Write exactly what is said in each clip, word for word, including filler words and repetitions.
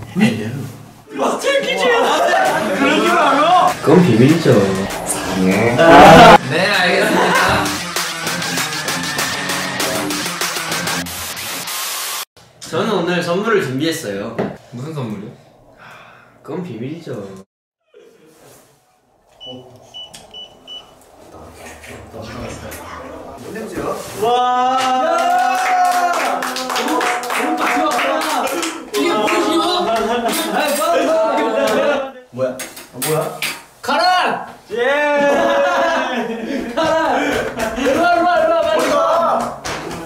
마스터 퀴즈야. 그런 줄 알아? 그건 비밀이죠. 사랑해. 네, 알겠습니다. 저는 오늘 선물을 준비했어요. 무슨 선물이요? 그건 비밀이죠. 뭔 냄새야? 와. 뭐야? 아, 뭐야? 가라! 예! 가라! 일로와 일로와 일로와 빨리 와!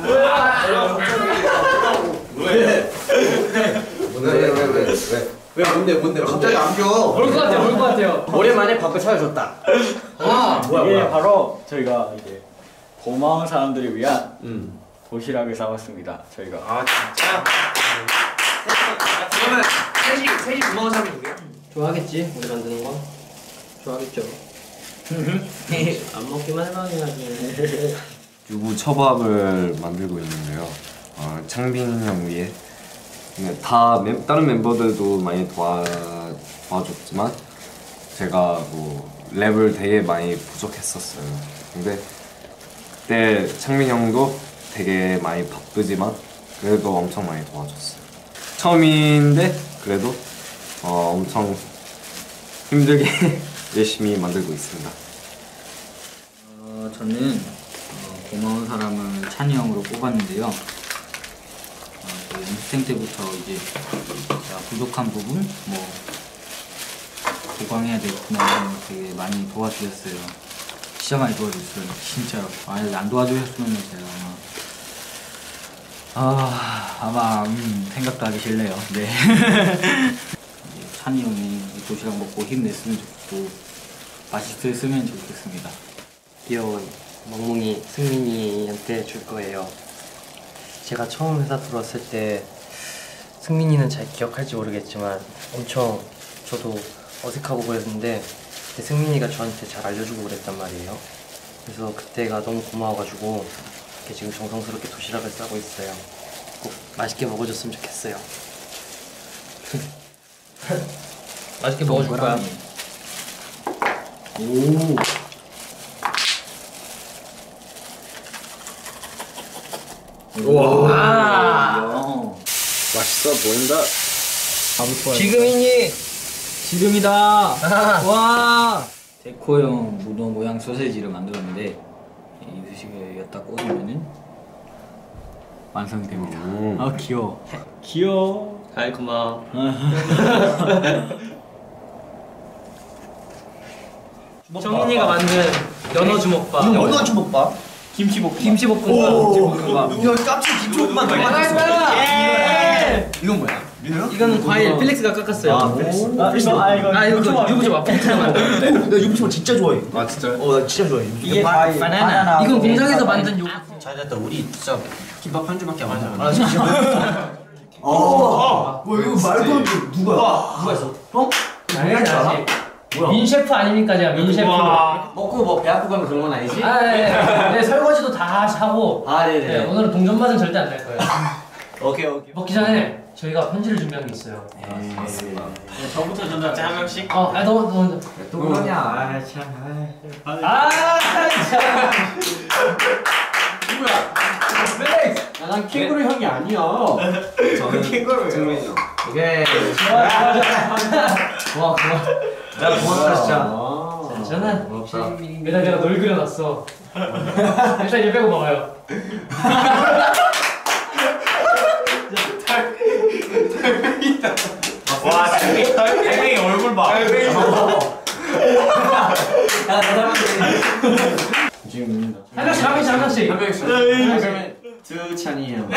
왜? 왜왜왜왜 왜 뭔데 뭔데 갑자기 안 껴? 올 것 같아요 올 것 같아요. 오랜만에 밥을 차려줬다. 아 뭐야 이게 뭐야? 바로 저희가 이제 고마운 사람들을 위한 음. 도시락을 사왔습니다. 저희가 아 진짜? 그러면 셋이 셋이 고마운 사람이 누구야? 좋아하겠지? 우리 만드는 거? 좋아하겠죠? 안 먹기만 해봐야지. 유부 초밥을 만들고 있는데요. 어, 창빈 형 위해 근데 다 멤, 다른 멤버들도 많이 도와, 도와줬지만 제가 뭐 랩을 되게 많이 부족했었어요. 근데 그때 창빈 형도 되게 많이 바쁘지만 그래도 엄청 많이 도와줬어요. 처음인데 그래도 어, 엄청 힘들게 열심히 만들고 있습니다. 어, 저는 어, 고마운 사람을 찬이 형으로 뽑았는데요. 어, 저희 연습생 때부터 이제 제가 부족한 부분, 뭐 보강해야 될 부분 되게 많이 도와주셨어요. 진짜 많이 도와주셨어요. 진짜로. 만약에 안 도와주셨으면 제가 아마 아 아마 음, 생각도 하기 싫네요. 네. 찬이 형이 도시락 먹고 힘냈으면 좋겠고 맛있었으면 좋겠습니다. 귀여운 멍멍이 승민이한테 줄 거예요. 제가 처음 회사 들어왔을 때 승민이는 잘 기억할지 모르겠지만 엄청 저도 어색하고 그랬는데 그때 승민이가 저한테 잘 알려주고 그랬단 말이에요. 그래서 그때가 너무 고마워가지고 이렇게 지금 정성스럽게 도시락을 싸고 있어요. 꼭 맛있게 먹어줬으면 좋겠어요. 맛있게 먹어줄 거야. 오. 우와. 맛있어 보인다. 지금이니? 지금이다. 와. 데코형 문어 모양 소세지를 만들었는데 이쑤시개 여기다 꽂으면은 완성됩니다. 음. 아 귀여워. 귀여워. 아이 고마워. 정민이가 만든 연어 주먹밥. 이거 연어 주먹밥? 김치볶음. 김치볶음밥. 이거 깜짝 김치볶음밥 너무 맛있어. 예! 이건 뭐야? 민호야? 이거는 과일 필릭스가 깎았어요. 아, 필릭스. 아 이거 아 이거 아 이거 유부초밥. 필릭스가 만든. 나 유부초밥 진짜 좋아해. 아 진짜요? 어, 나 진짜 좋아해. 이게 과일. 바나나. 이건 공장에서 만든 요. 잘 됐다. 우리 진짜 김밥 한 줄밖에 안 먹어. 아 진짜. 아, 뭐 이거 말도 안 돼. 누가? 누가 했어? 형? 당연히 알지. 뭐야? 민 셰프 아닙니까 제가 민 셰프. 먹고 뭐 배 아프고 하면 그런 건 아니지? 아 네. 네 설거지도 다 하고. 아, 네네. 네 오늘은 동전 맛은 절대 안 날 거예요. 오케이, 오케이. 먹기 전에 저희가 편지를 준비한 게 있어요. 네, 맞습니다. 저부터 전달자 한 명씩. 어, 아 너, 너, 또 그러냐? 아, 참. 아, 참. 누구야? 멜렉스. 난 캥거루 형이 아니야. 저는 캥거루예요. 정민이 형. 오케이. 좋아, 좋아, 좋아. 고마워, 고마워. 나 고맙다 진짜. 자, 저는 고맙다. 매달 내가 널 그려놨어. 일단 이거 빼고 먹어요. 와, 달팽이 얼굴 봐. 달팽이. 야, 나 닮았네. 지금 한 명씩, 한 명씩, 한 명씩. 한 명씩. 그러면 두찬이 형.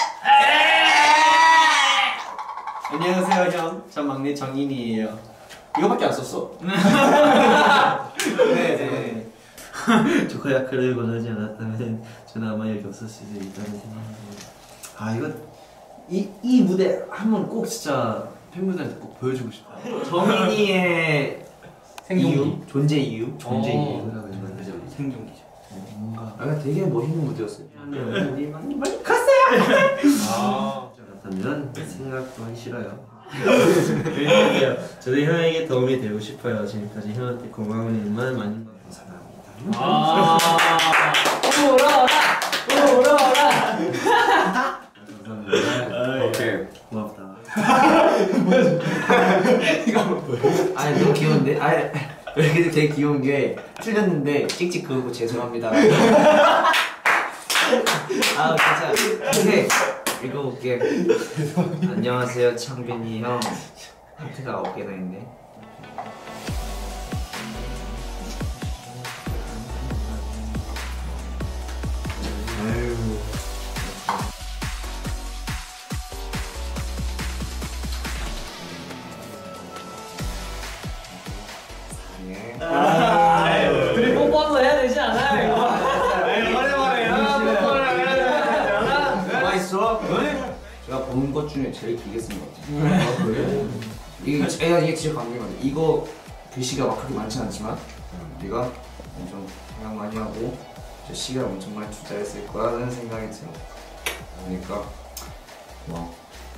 안녕하세요 형. 전 막내 정인이에요. 이거밖에 안 썼어. 네, 네. 조카야 글을 권하지 않았다면 저는 아마 여기 없을 수도 있다는 생각이. 아 이거 이, 이 무대 한번 꼭 진짜 팬분들한테 꼭 보여주고 싶어요. 정인이의 생존기. 이유, 존재 이유, 존재 오. 이유라고 해야 되죠. 생존기죠. 뭔가 아 되게 멋있는 무대였어요. 우리 많이 많이 아, 같으면 생각도 하기 싫어요. 왜냐면 저도 형에게 도움이 되고 싶어요. 지금까지 형한테 고마운 일만 많이 사랑합니다. 아 울어라 울어라. 감사합니다. 오케이. 고맙다. 아니 너무 귀여운데? 아니 이렇게 되게 귀여운 게 틀렸는데 찍찍 그러고 죄송합니다. 아 진짜 오케이 읽어볼게. 안녕하세요 창빈이 형. 하트가 아홉 개나 있네. 아유. 둘이 뽀뽀 한번 해야 되지 않아요? 가만 있어. 제가 본 것 중에 제일 길게 쓴 것 같아요. 아, 그래? 이게 제가 이게 진짜 감명이 많아요. 이거 글씨가 막 그렇게 많지 않지만 우리가 엄청 생각 많이 하고 저 시간 엄청 많이 투자했을 거라는 생각이 들어요. 그러니까 뭐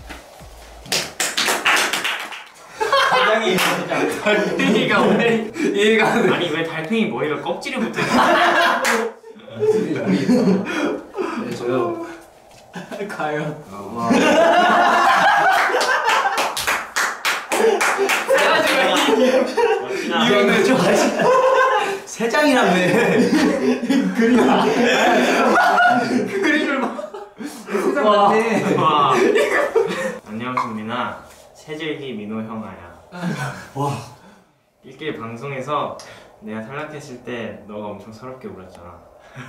사장이 달팽이가 오늘 이해가 안 돼. 아니 왜 달팽이 머리가 껍질에 붙어 있어? 네, 저요. 과연. 어, 이거는 좀 세 장이라며. 그림을 봐. 세장 같네. 와. 안녕 승민아. 세절기 민호 형아야. 와. 일길 방송에서 내가 탈락했을 때 너가 엄청 서럽게 울었잖아.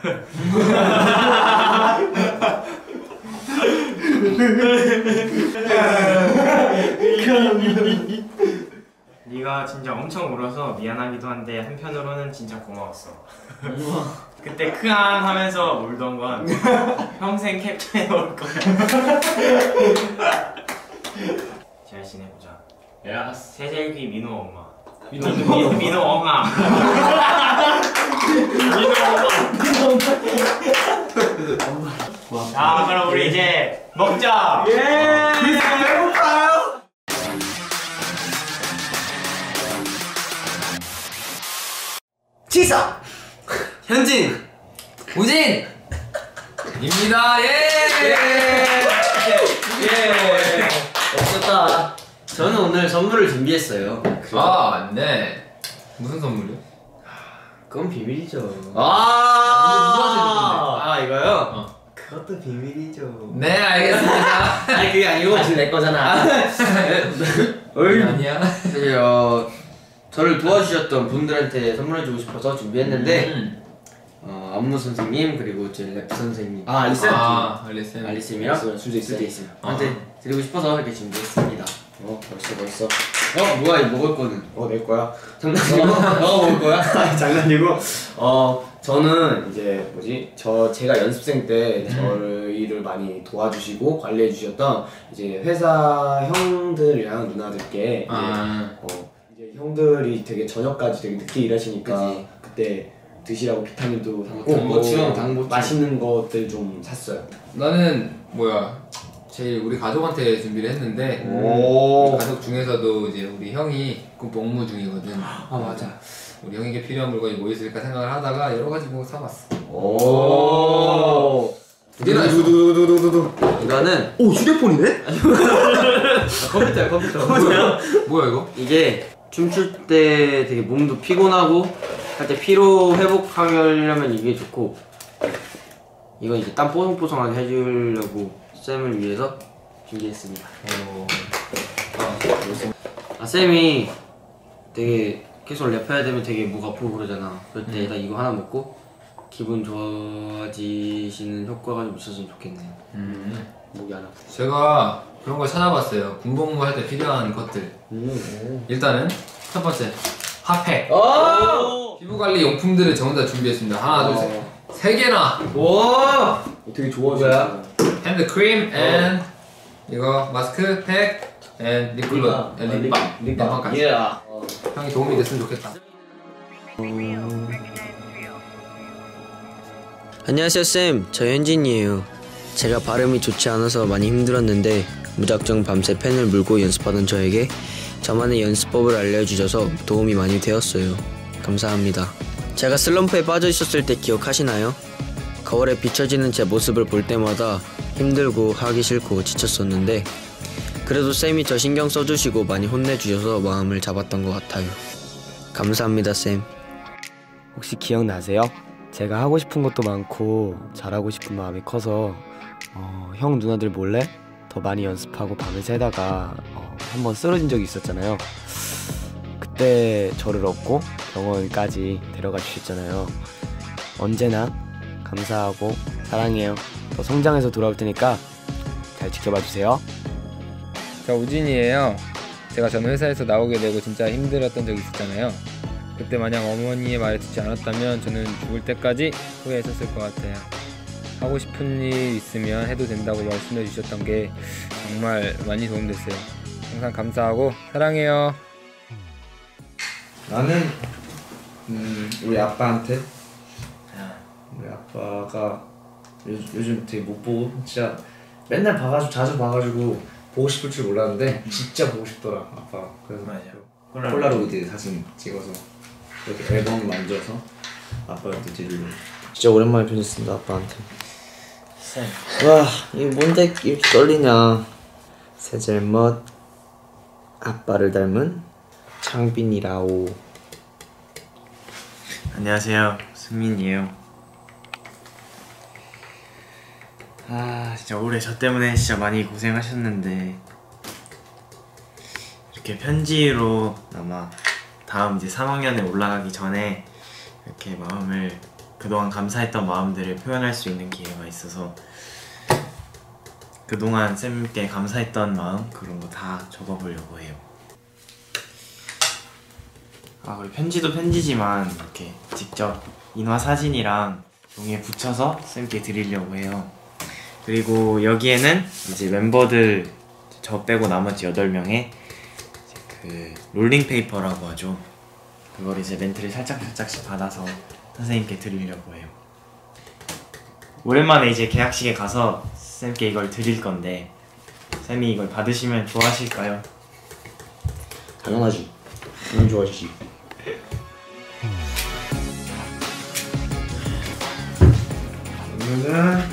네가 진짜 엄청 울어서 미안하기도 한데 한편으로는 진짜 고마웠어. 그때 크앙 하면서 울던 건 평생 캡처해 놓을 거야. 잘 지내보자. 야, 세젤기 민호 엄마. 민호 민호, 민호 엄마. 민호 엄마. 자, 그럼 우리 이제 먹자. 예. 배고파요. 치사. 현진. 우진! 입니다. 예! 예. 멋졌다. 저는 오늘 선물을 준비했어요. 아, 네. 무슨 선물이요? 그건 비밀이죠. 아, 아 이거요? 어. 그것도 비밀이죠. 네, 알겠습니다. 아니 그게 아니고 지금 내 거잖아. 어이. 아니야. 사실 어, 저를 도와주셨던 분들한테 선물해주고 싶어서 준비했는데 음. 어, 안무 선생님 그리고 제 랩 선생님 아 알리쌤 아, 알리쌤. 알리쌤이랑 수제 있어요. 한테 어. 드리고 싶어서 이렇게 준비했습니다. 어 벌써 벌써. 어 뭐야 이 먹을 거는? 어 내 거야. 장난이고. 어 먹을 거야? 아니 장난이고. 어 저는 이제 뭐지 저 제가 연습생 때 저를 많이 도와주시고 관리해 주셨던 이제 회사 형들이랑 누나들께 이제 아. 어 이제 형들이 되게 저녁까지 되게 늦게 일하시니까 그치. 그때 드시라고 비타민도 샀고 당보충, 당보충 맛있는 것들 좀 샀어요. 나는 뭐야? 제일 우리 가족한테 준비를 했는데 오. 우리 가족 중에서도 이제 우리 형이 그 복무 중이거든. 아 맞아. 우리 형에게 필요한 물건이 뭐 있을까 생각을 하다가 여러 가지 뭐 사봤어. 오. 이거는 두두두두두두두. 이거는 오 휴대폰이네? 컴퓨터야 컴퓨터. 뭐야? 뭐야 이거? 이게 춤출 때 되게 몸도 피곤하고 할 때 피로 회복하려면 이게 좋고 이건 이제 땀 뽀송뽀송하게 해주려고 쌤을 위해서 준비했습니다. 오. 아 쌤이 되게 계속 랩해야 되면 되게 목 아프고 그러잖아. 그럴 때 나 이거 하나 먹고 기분 좋아지시는 효과가 좀 있었으면 좋겠네. 음. 목이 안 아프고. 제가 그런 걸 찾아봤어요. 군복무 할 때 필요한 것들. 음. 일단은 첫 번째 핫팩. 오! 피부 관리 용품들을 전부 다 준비했습니다. 하나, 둘, 셋. 세 개나. 와! 되게 좋아하시네. 핸드 크림 앤 이거 마스크 팩 앤 립글로 앤 립밤. 립밤까지. 예. 형이 도움이 됐으면 좋겠다. 안녕하세요 쌤, 저 현진이에요. 제가 발음이 좋지 않아서 많이 힘들었는데 무작정 밤새 펜을 물고 연습하던 저에게 저만의 연습법을 알려주셔서 도움이 많이 되었어요. 감사합니다. 제가 슬럼프에 빠져 있었을 때 기억하시나요? 거울에 비춰지는 제 모습을 볼 때마다 힘들고 하기 싫고 지쳤었는데 그래도 쌤이 저 신경 써주시고 많이 혼내주셔서 마음을 잡았던 것 같아요. 감사합니다, 쌤. 혹시 기억나세요? 제가 하고 싶은 것도 많고 잘하고 싶은 마음이 커서 어, 형 누나들 몰래 더 많이 연습하고 밤을 새다가 어, 한번 쓰러진 적이 있었잖아요. 그때 저를 업고 병원까지 데려가 주셨잖아요. 언제나 감사하고 사랑해요. 더 성장해서 돌아올 테니까 잘 지켜봐 주세요. 저 우진이에요. 제가 전 회사에서 나오게 되고 진짜 힘들었던 적이 있었잖아요. 그때 만약 어머니의 말을 듣지 않았다면 저는 죽을 때까지 후회했었을 것 같아요. 하고 싶은 일 있으면 해도 된다고 말씀해 주셨던 게 정말 많이 도움됐어요. 항상 감사하고 사랑해요. 나는 음, 우리 아빠한테 우리 아빠가 요즘, 요즘 되게 못 보고 진짜 맨날 봐가지고 자주 봐가지고 보고 싶을 줄 몰랐는데 진짜 보고 싶더라 아빠. 그래서 맞아. 폴라로이드 사진 찍어서 이렇게 앨범 만들어서 아빠한테 드리려고. 진짜 오랜만에 편지 쓴다 아빠한테. 와 이게 뭔데 이렇게 떨리냐. 세젤멋 아빠를 닮은 창빈이라오. 안녕하세요, 승민이에요. 아 진짜 올해 저 때문에 진짜 많이 고생하셨는데 이렇게 편지로 아마 다음 이제 삼 학년에 올라가기 전에 이렇게 마음을 그동안 감사했던 마음들을 표현할 수 있는 기회가 있어서 그동안 쌤께 감사했던 마음 그런 거 다 적어보려고 해요. 아 그리고 편지도 편지지만 이렇게 직접 인화 사진이랑 종이에 붙여서 쌤께 드리려고 해요. 그리고 여기에는 이제 멤버들 저 빼고 나머지 여덟 명의 그 롤링페이퍼라고 하죠. 그걸 이제 멘트를 살짝살짝씩 받아서 선생님께 드리려고 해요. 오랜만에 이제 개학식에 가서 쌤께 이걸 드릴 건데 쌤이 이걸 받으시면 좋아하실까요? 당연하지. 당연 좋아하시지. 그러면은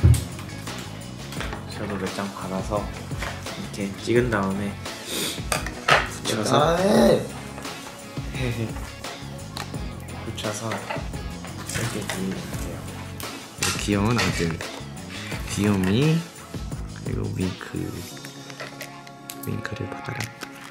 저도 몇 장 받아서 이렇게 찍은 다음에 붙여서 붙여서 이렇게 드리면 돼요. 귀여운 아들 귀요미 그리고 윙크 윙크를 받아라.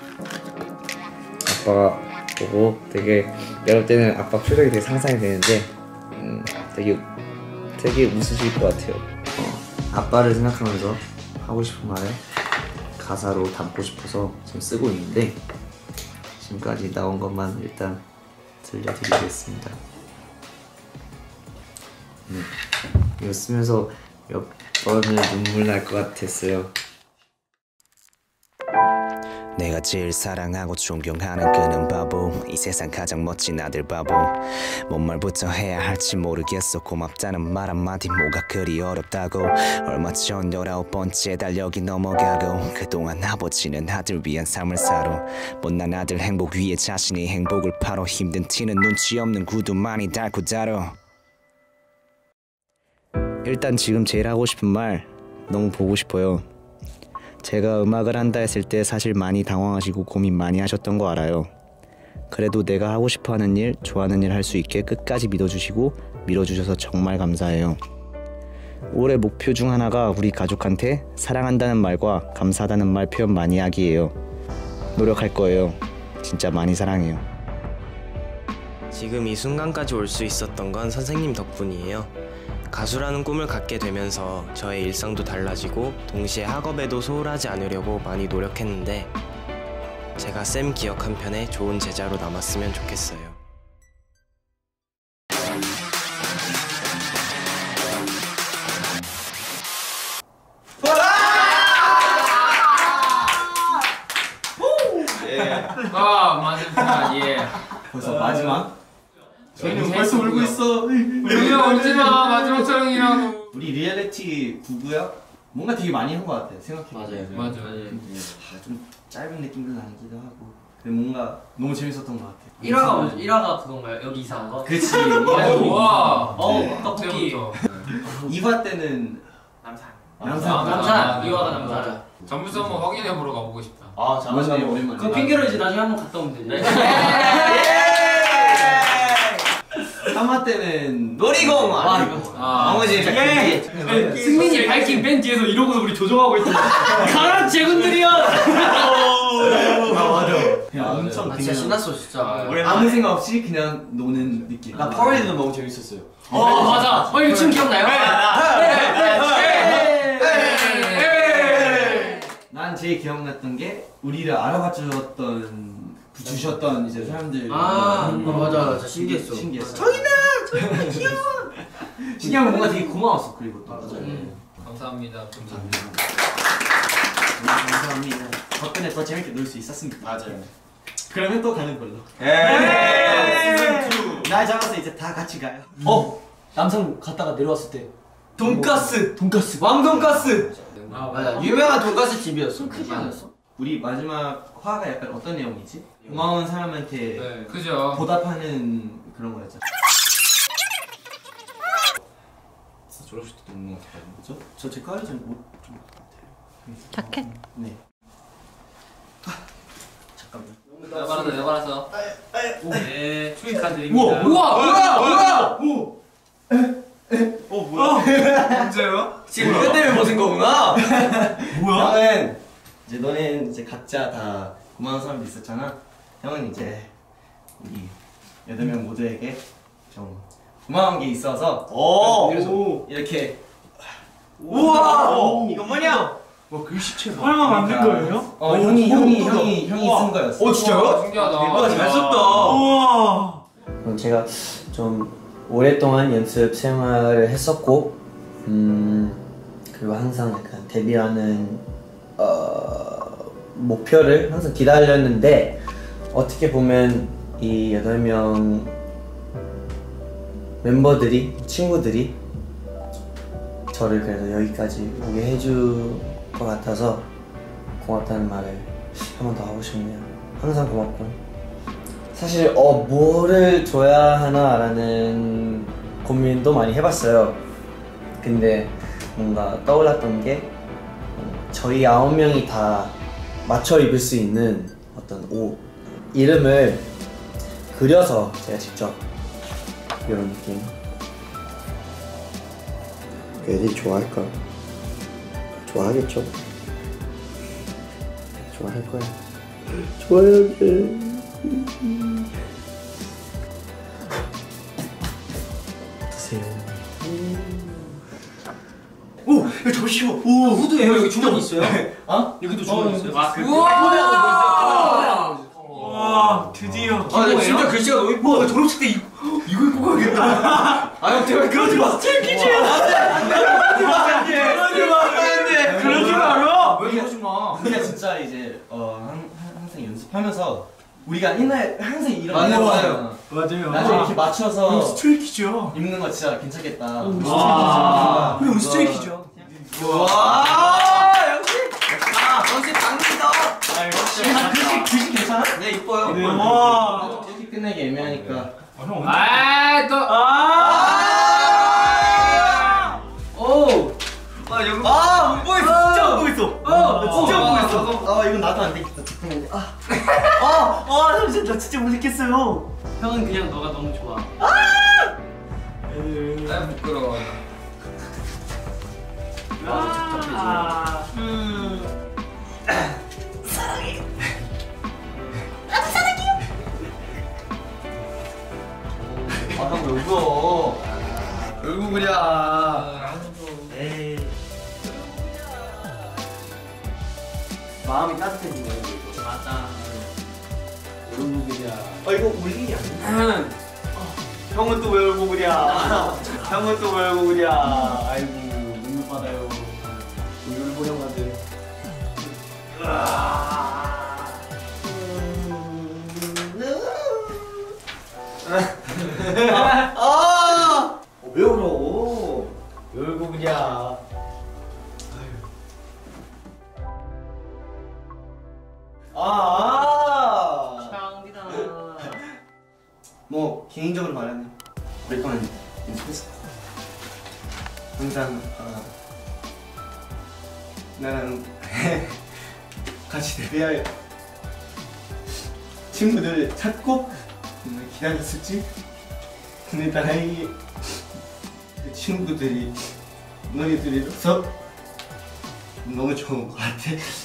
아빠가 보고 되게 내가 볼 때는 아빠 표정이 되게 상상이 되는데 음, 되게 되게 웃으실 것 같아요. 어, 아빠를 생각하면서 하고 싶은 말을 가사로 담고 싶어서 지금 쓰고 있는데 지금까지 나온 것만 일단 들려드리겠습니다. 음, 이거 쓰면서 몇 번을 눈물 날 것 같았어요. 내가 제일 사랑하고 존경하는 그는 바보 이 세상 가장 멋진 아들 바보 뭔 말부터 해야 할지 모르겠어. 고맙다는 말 한마디 뭐가 그리 어렵다고. 얼마 전 열아홉 번째 달력이 넘어가고 그동안 아버지는 아들 위한 삶을 살아. 못난 아들 행복 위에 자신의 행복을 팔어. 힘든 티는 눈치 없는 구두 많이 달고 다뤄. 일단 지금 제일 하고 싶은 말 너무 보고 싶어요. 제가 음악을 한다 했을 때 사실 많이 당황하시고 고민 많이 하셨던 거 알아요. 그래도 내가 하고 싶어하는 일, 좋아하는 일 할 수 있게 끝까지 믿어주시고 밀어주셔서 정말 감사해요. 올해 목표 중 하나가 우리 가족한테 사랑한다는 말과 감사하다는 말 표현 많이 하기예요. 노력할 거예요. 진짜 많이 사랑해요. 지금 이 순간까지 올 수 있었던 건 선생님 덕분이에요. 가수라는 꿈을 갖게 되면서 저의 일상도 달라지고 동시에 학업에도 소홀하지 않으려고 많이 노력했는데 제가 쌤 기억 한편에 좋은 제자로 남았으면 좋겠어요. 아 마지막 예. 벌써 마지막? 저희는 벌써 울고 있어. 우리랑 울지마 마지막 촬영이라고. 우리 리얼리티 구구야? 뭔가 되게 많이 한 것 같아요. 생각해. 맞아요. 맞아. 아, 좀 짧은 느낌도 나기도 하고. 근데 뭔가 너무 재밌었던 것 같아요. 일 화가 뭐죠? 일 화가 그건가요? 여기 이상한 거? 그치. 와. 어, 떡볶이. 이 화 때는 남산. 남산. 아, 남산. 이 화가 남산. 맞아. 점수 한번 확인해 보러 가보고 싶다. 아 맞네, 오랜만에. 그 핑계로 이제 나중에 한번 갔다 오면 되지. 삼 화 때는 놀이공. 아, 이거. 아. 나머지 예. 승민이 밝힌 밴 뒤에서 이러고서 우리 조종하고 있던 가라 제군들이여! 아 맞아. 그냥 엄청 아, 그냥 진짜 신났어 진짜. 아무 생각 없이 그냥 노는 느낌. 나 퍼레이드도 너무 재밌었어요. 어 맞아. 어 이거 지금 기억나요? 난 제일 기억났던 게 우리를 알아봐 주었던 주셨던 이제 사람들. 아, 음, 맞아, 맞아. 신기했어. 신기했어. 저기다, 저기다 귀여워. 신기하고 뭔가 되게 고마웠어. 그리고 또. 맞아요. 음. 감사합니다. 감사합니다. 감사합니다. 덕분에 더 재밌게 놀 수 있었습니다. 맞아요. 그러면 또 가는 걸로. 에이. 날 잡아서 이제 다 같이 가요. 어 남산 갔다가 내려왔을 때 돈가스, 돈가스, 왕돈가스. 아 맞아. 유명한 돈가스 집이었어. 크지 않았어? 우리 마지막 화가 약간 어떤 내용이지? 고마운 사람한테 네, 그죠. 보답하는 그런 거였죠. 졸업식 때 먹는 것 같아요. 그죠? 저 제 깔이 좀좀 같아요. 자켓? 네. 아, 잠깐만. 여발았어 여발았어. 네, 축하드립니다. 우와 뭐야 뭐야. 오. 어 뭐야? 언제요? 지금 이것 때문에 벗은 거구나. 뭐야? 형은 이제 너는 이제 각자 다 고마운 사람도 있었잖아. 형은 이제 우리 여덟 명 모두에게 좀 고마운 게 있어서. 오. 그래서 이렇게. 우와. 이거 뭐냐? 와 글씨체 봐. 설마 만든 거예요? 어 형이 형이 형이 형이 쓴 거였어. 어 진짜요? 신기하다. 와 잘 썼다. 우와. 그럼 제가 좀 오랫동안 연습 생활을 했었고, 음 그리고 항상 약간 데뷔하는 어, 목표를 항상 기다렸는데, 어떻게 보면 이 여덟 명 멤버들이, 친구들이 저를 그래도 여기까지 오게 해줄 것 같아서 고맙다는 말을 한 번 더 하고 싶네요. 항상 고맙고, 사실 어 뭐를 줘야 하나라는 고민도 많이 해봤어요. 근데 뭔가 떠올랐던 게 저희 아홉 명이 다 맞춰 입을 수 있는 어떤 옷 이름을 그려서 제가 직접 이런 느낌. 애들이 좋아할까? 좋아하겠죠. 좋아할 거야. 좋아야지. 어떠세요? 오, 이거 잠시만. 오, 후드예요? 여기 주머니 있어요? 어? 여기도 주머니 있어요? 아, 우와. 와, 드디어. 아 근데 진짜 글씨가 너무 이뻐. 나 졸업식 때 이거 이거 입고 가야겠다. 아형 제발 그러지 마. 챌키즈야. 그러지 마. 그러지 마. 그러지 마라. 왜 그러지 마. 우리가 진짜 이제 어 한, 항상 연습하면서 우리가 옛날 항상 이런 맞아요, 거 맞아요. 맞아요. 나중에 이렇게 맞춰서 스트레이키즈야. 입는 거 진짜 괜찮겠다. 우리 와. 우리 스트레이키즈야. 와 역시. 아 역시 강민다. 아 역시 글씨 글씨 괜찮아? 네 이뻐요. 네. 와. 이렇게 끝내기 애매하니까. 아, 또. 아. 오. 아 여기. 아못 보겠어. 진짜 못 보겠어. 어, 나 진짜 못 보겠어. 아 이건 나도 안 되겠다. 잠깐만요. 아. 아, 아, 잠시만, 나 진짜 못 읽겠어요. 형은 그냥 너가 너무 좋아. 아, 부끄러워. 아, 음. 아형 왜 울어? 왜 울고그랴. 에이. 마음이 따뜻해지네, 이거. 맞아. 아, 이거 울 일이 아니야. 형은 또 왜 울고 그랴? 형은 또 왜 울고 그랴? 아이고, 눈물 받아요. 울고 형아들. 아! 왜 울어? 왜 울고 그랴? 개인적으로 말하면 오랫동안 연습했어. 항상 어, 나랑 같이 데뷔할 친구들을 찾고 정말 기다렸었지. 근데 다행히 그 친구들이 너희들이로서 너무 좋은 것 같아.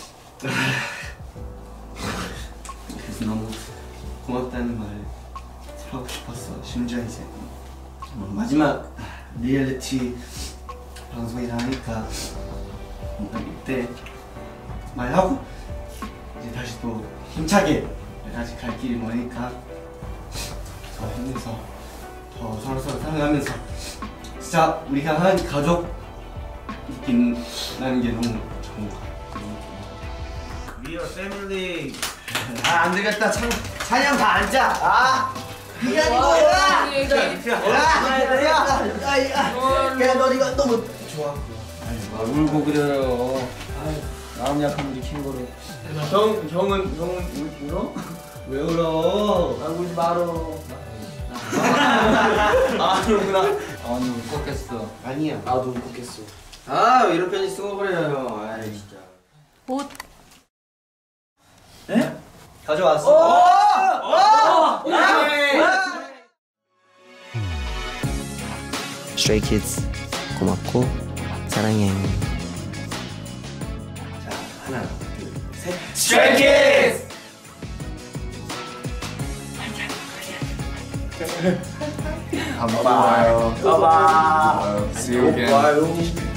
그래서 너무 고맙다는 말을 하고 싶었어. 심지어 이제 뭐 마지막 리얼리티 방송이라 하니까 이때 말하고 이제 다시 또 힘차게 다시 갈 길이 머니까 더 힘내서 더 서로서로 사랑하면서 진짜 우리가 한 가족이긴 나는 게 너무 좋은 것 같아. We are family. 아, 안 되겠다. 찬, 찬이 형 다 앉아. 아, 이게 아니고 야, 야, 야, 야, 너 이거 너무 좋아. 아, 울고 그래요. 마음 약한 우리 킹거를. 형, 형은 형은 울어? 왜 울어? 아, 울지 말어. 아, 그렇구나. 아, 오늘 울컥했어. 아니야. 나도 울컥했어. 아, 왜 이런 편지 쓰고 그래요. 아이 진짜. 옷. 네? 가져왔어. Stray Kids 고맙고 사랑해. 자, 하나, 둘, 셋. Stray Kids. 한번 봐요. 봐봐. See you again. 봐요.